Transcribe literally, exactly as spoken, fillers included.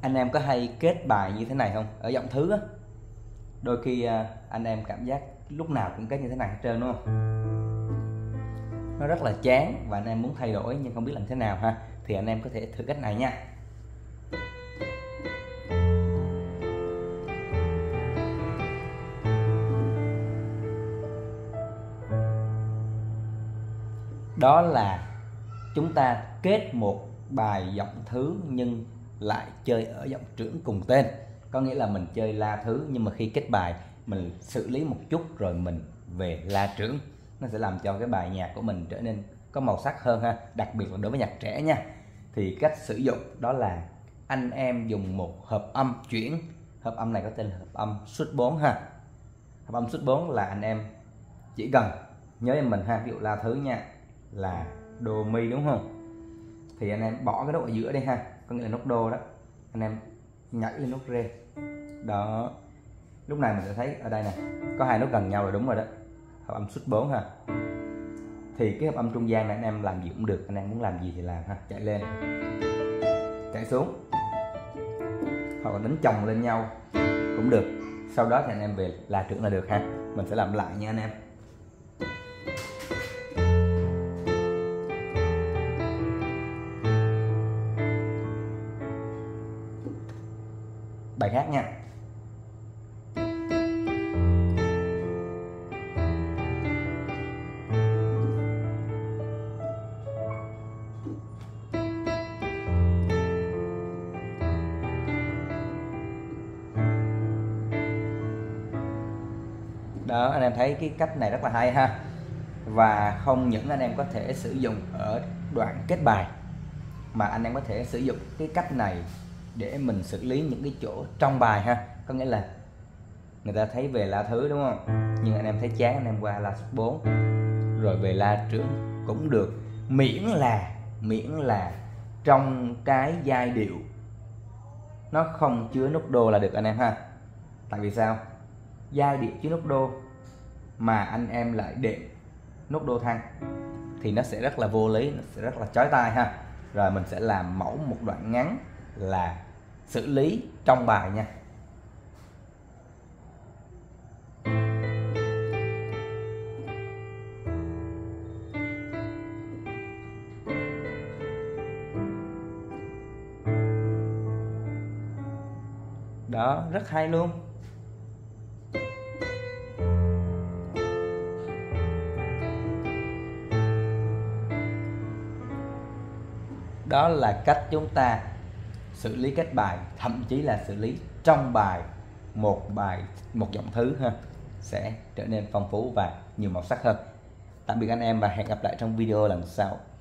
Anh em có hay kết bài như thế này không? Ở giọng thứ á, đôi khi anh em cảm giác lúc nào cũng kết như thế này hết trơn, đúng không? Nó rất là chán và anh em muốn thay đổi nhưng không biết làm thế nào ha. Thì anh em có thể thử cách này nha. Đó là chúng ta kết một bài giọng thứ nhưng lại chơi ở giọng trưởng cùng tên. Có nghĩa là mình chơi la thứ nhưng mà khi kết bài mình xử lý một chút rồi mình về la trưởng. Nó sẽ làm cho cái bài nhạc của mình trở nên có màu sắc hơn ha, đặc biệt là đối với nhạc trẻ nha. Thì cách sử dụng đó là anh em dùng một hợp âm chuyển. Hợp âm này có tên là hợp âm suất bốn ha. Hợp âm suất bốn là anh em chỉ cần nhớ em mình ha, ví dụ la thứ nha là đô mi, đúng không? Thì anh em bỏ cái nốt ở giữa đây ha, có nghĩa là nốt đô đó, anh em nhảy lên nốt rê đó. Lúc này mình sẽ thấy ở đây nè có hai nốt gần nhau là đúng rồi đó, hợp âm suất bốn ha. Thì cái hợp âm trung gian này anh em làm gì cũng được, anh em muốn làm gì thì làm ha, chạy lên chạy xuống hoặc là đánh chồng lên nhau cũng được. Sau đó thì anh em về la trưởng là được ha. Mình sẽ làm lại nha anh em. Bài khác nha. Đó, anh em thấy cái cách này rất là hay ha. Và không những anh em có thể sử dụng ở đoạn kết bài mà anh em có thể sử dụng cái cách này để mình xử lý những cái chỗ trong bài ha. Có nghĩa là người ta thấy về la thứ, đúng không? Nhưng anh em thấy chán, anh em qua la suất bốn rồi về la trưởng cũng được, miễn là miễn là trong cái giai điệu nó không chứa nốt đô là được anh em ha. Tại vì sao? Giai điệu chứa nốt đô mà anh em lại đệm nốt đô thăng thì nó sẽ rất là vô lý, nó sẽ rất là chói tai ha. Rồi mình sẽ làm mẫu một đoạn ngắn là xử lý trong bài nha. Đó, rất hay luôn. Đó là cách chúng ta xử lý kết bài, thậm chí là xử lý trong bài một bài một giọng thứ ha, sẽ trở nên phong phú và nhiều màu sắc hơn. Tạm biệt anh em và hẹn gặp lại trong video lần sau.